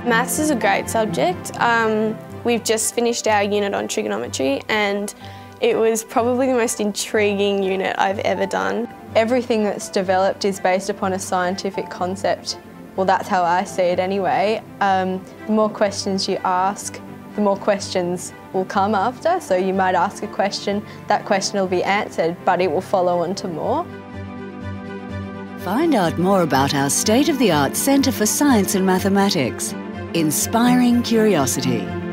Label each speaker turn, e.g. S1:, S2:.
S1: Maths is a great subject. We've just finished our unit on trigonometry and it was probably the most intriguing unit I've ever done.
S2: Everything that's developed is based upon a scientific concept. Well, that's how I see it anyway. The more questions you ask, the more questions will come after. So you might ask a question, that question will be answered, but it will follow on to more.
S3: Find out more about our state-of-the-art Centre for Science and Mathematics. Inspiring curiosity.